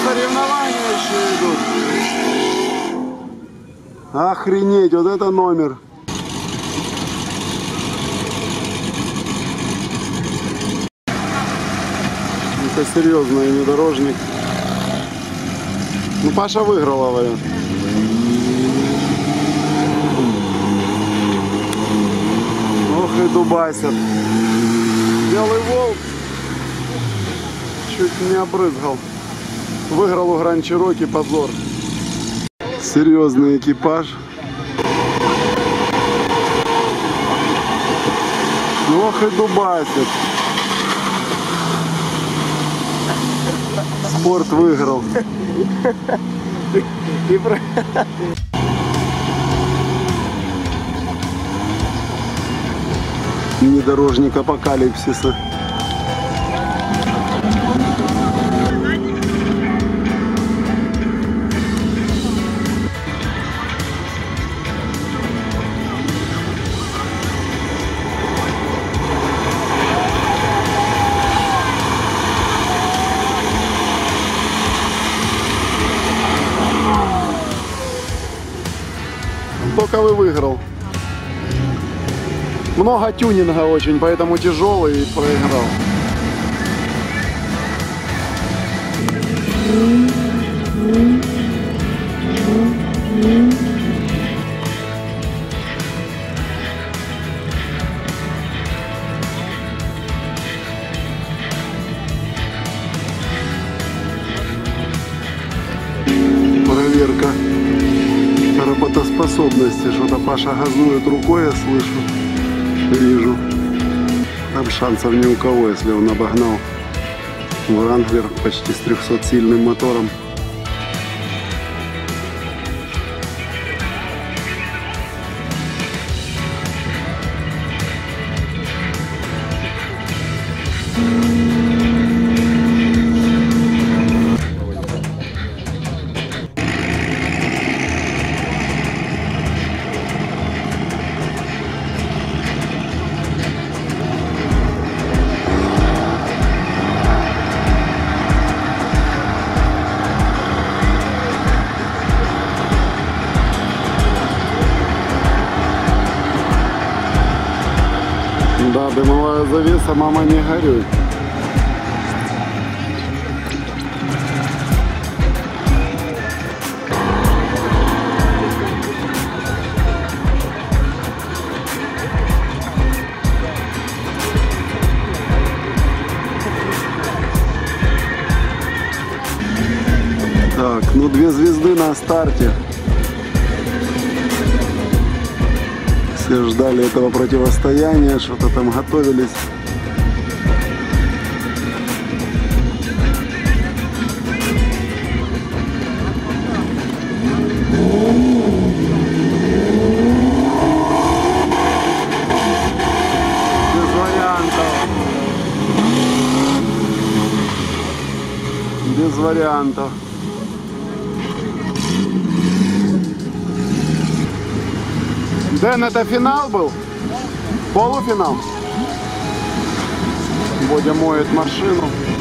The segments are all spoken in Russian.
соревнования еще идут. Охренеть, вот это номер. Это серьезный внедорожник. Ну, Паша выиграла, вариант. Ох и дубасят. Белый волк чуть не обрызгал. Выиграл у Гранд Чироки, позор. Серьезный экипаж. Ох и дубасит. Спорт выиграл. Внедорожник апокалипсиса. Токовый выиграл. Много тюнинга очень, поэтому тяжелый и проиграл. Проверка работоспособности. Что-то Паша газует рукой, я слышу. Вижу. Там шансов ни у кого, если он обогнал Вранглер почти с 300-сильным мотором. Да, дымовая завеса, мама, не горюй. Так, ну 2 звезды на старте. Все ждали этого противостояния, что-то там готовились. Без вариантов. Без вариантов. Дэн, это финал был? Полуфинал? Бодя моет машину.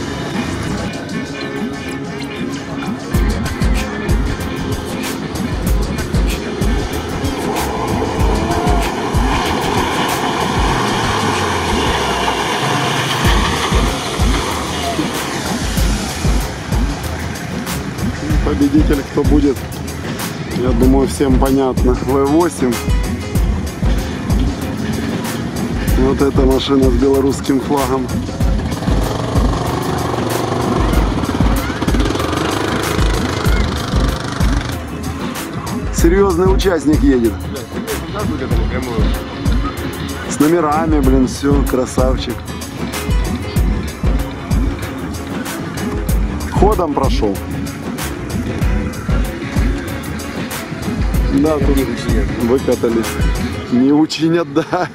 Победитель кто будет, я думаю, всем понятно. V8. Вот эта машина с белорусским флагом. Серьезный участник едет. С номерами, блин, все, красавчик. Ходом прошел. Да, тут выкатались. Не учинят, да.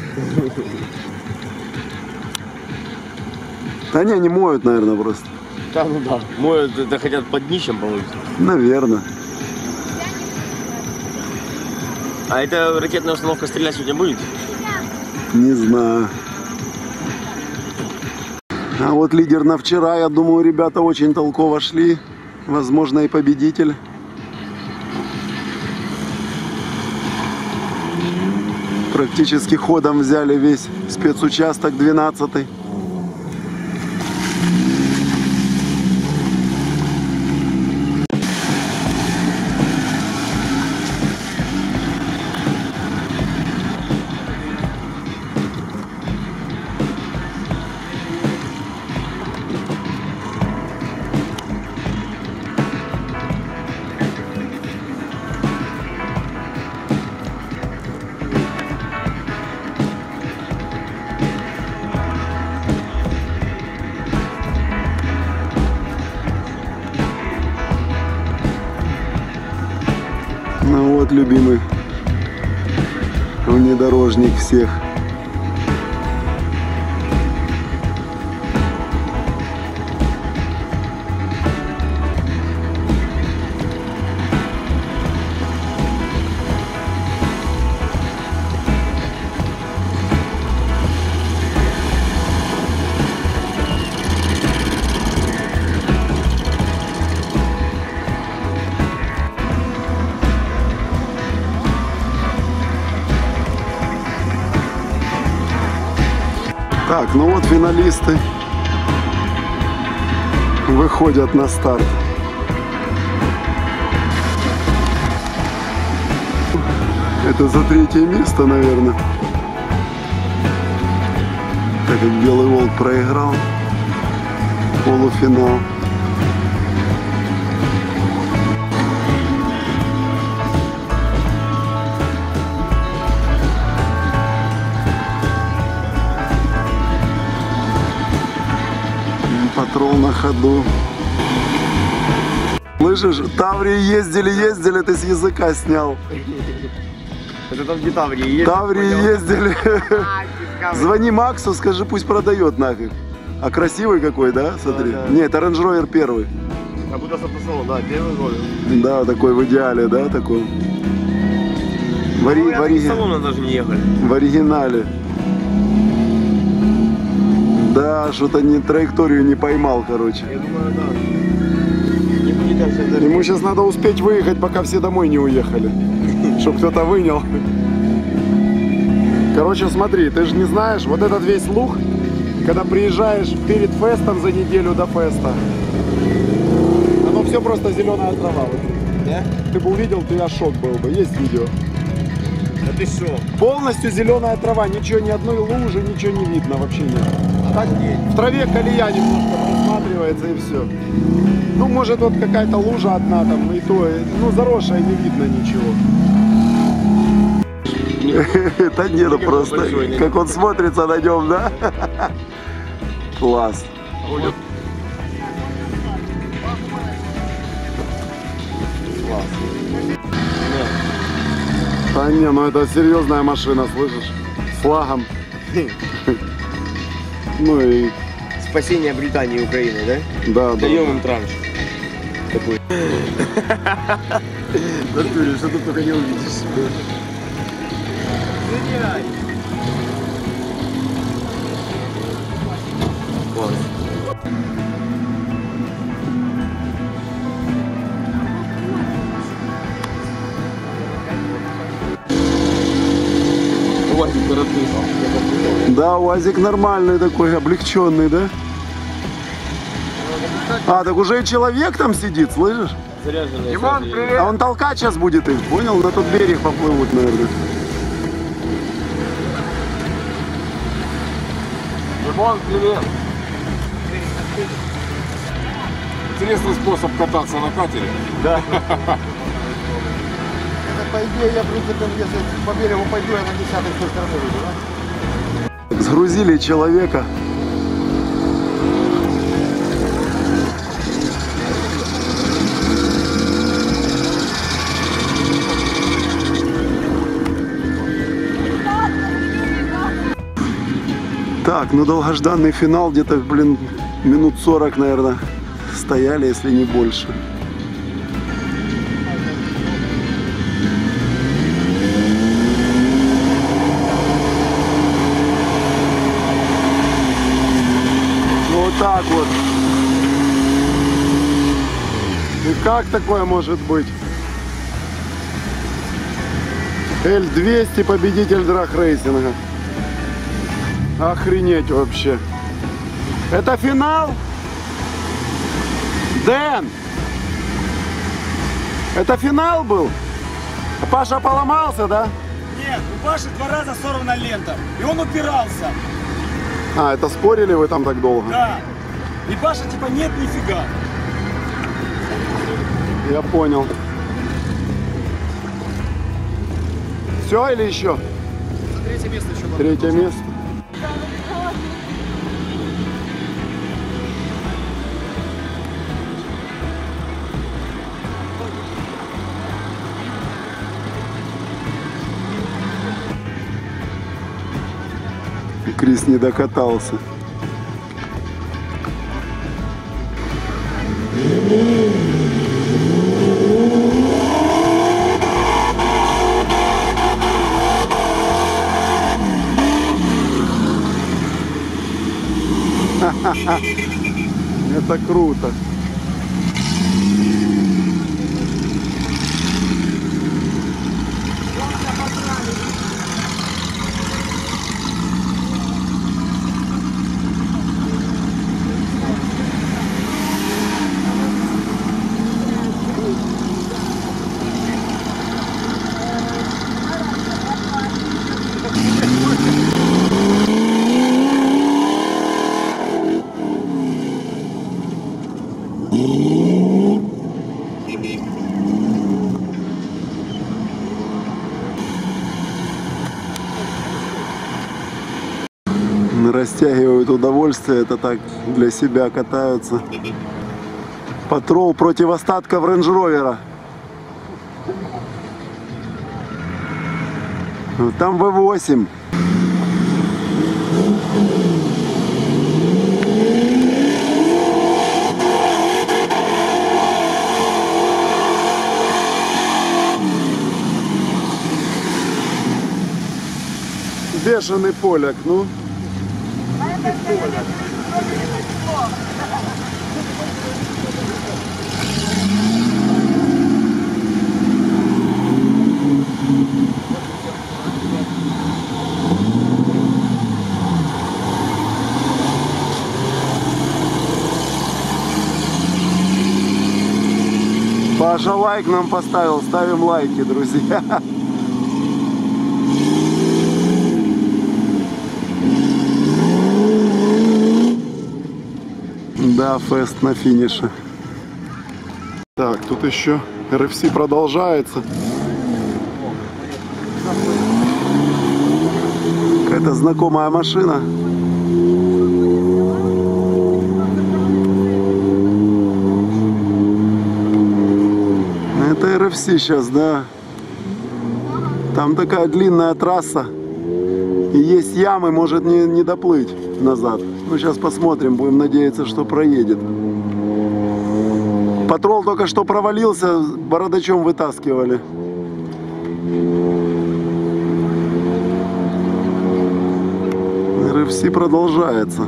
Да не, они моют, наверное, просто. Да, ну да. Моют, это хотят под днищем помыть. Наверное. А эта ракетная установка стрелять сегодня будет? Не знаю. А вот лидер на вчера, я думаю, ребята очень толково шли. возможно, и победитель. Практически ходом взяли весь спецучасток 12-й. Ну вот, любимый внедорожник всех. Так, ну вот финалисты выходят на старт. Это за 3-е место, наверное. Так как Белый Волк проиграл полуфинал. Патрол на ходу. Слышишь, Таврии ездили, ты с языка снял. Это там где Таврии ездили? Таврии ездили. Звони Максу, скажи, пусть продает нафиг. А красивый какой, да? Смотри. Да. Нет, это Range Rover первый. Как будто с автосалона, да, первый год. Да, такой в идеале, да, такой. В салона даже не ехали. В оригинале. Да, что-то не траекторию не поймал, короче. Я думаю, да. Не будет даже... Ему сейчас надо успеть выехать, пока все домой не уехали. Чтоб кто-то вынял. Короче, смотри, ты же не знаешь, вот этот весь луг, когда приезжаешь перед фестом за неделю до феста, оно все просто зеленая трава. Да? Ты бы увидел, ты ошок был бы. Есть видео. Да ты шо? Полностью зеленая трава, ничего, ни одной лужи, ничего не видно, вообще нет. А так нет. В траве колея немножко просматривается и все. Ну, может, вот какая-то лужа одна там, и то, ну, заросшая, не видно ничего. Это нет, просто как он смотрится на нем, да? Класс. Да не, ну это серьезная машина, слышишь? С флагом. Ну и... Спасение Британии и Украины, да? Да, Даем да. им транш. Такой. Натуре, что тут только не увидишь. Класс. УАЗик расписал. Да, УАЗик нормальный такой, облегченный, да? А, так уже и человек там сидит, слышишь? Заряженный. А он толкать сейчас будет их, понял? На тот берег поплывут, наверное. Димон, привет. Интересный способ кататься на катере. Да. По идее, я, в принципе, если по берегу пойду, я на 10-й с той стороны выйду, да? Сгрузили человека. Так, ну долгожданный финал, где-то, блин, минут 40, наверное, стояли, если не больше. Вот так вот. И как такое может быть? L200 победитель драг-рейсинга. Охренеть вообще. Это финал? Дэн! Это финал был? А Паша поломался, да? Нет, у Паши 2 раза сорвана лента, и он упирался. А, это спорили вы там так долго? Да. И Паша типа нет, нифига. Я понял. Все или еще? Третье место еще было. Третье место. И Крис не докатался. Это круто. Растягивают удовольствие, это так для себя катаются. Патрол против остатков рейндж-ровера. Там V8. Бешеный поляк, ну. Паша лайк нам поставил, ставим лайки, друзья. Да, фест на финише. Так, тут еще RFC продолжается. Какая-то знакомая машина. Это RFC сейчас, да. Там такая длинная трасса. И есть ямы, может не доплыть назад. Ну, сейчас посмотрим, будем надеяться, что проедет. Патрол только что провалился, бородачом вытаскивали. RFC продолжается.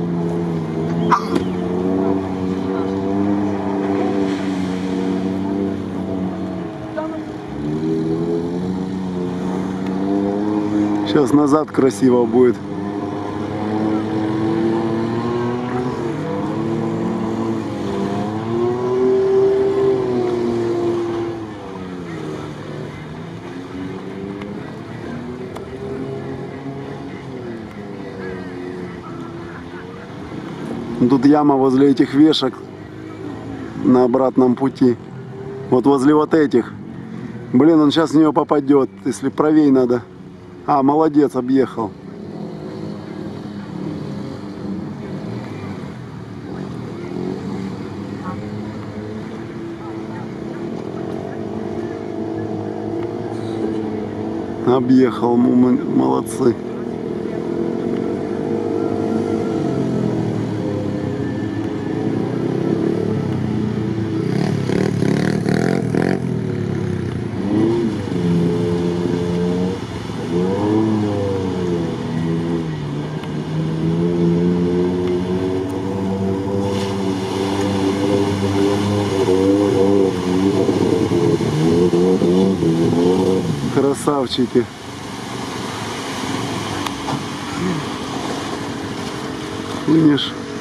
Сейчас назад красиво будет. Тут яма возле этих вешек на обратном пути. Вот возле вот этих. Блин, он сейчас в нее попадет, если правей надо. А, молодец, объехал. Объехал, молодцы. Красавчики. Финиш.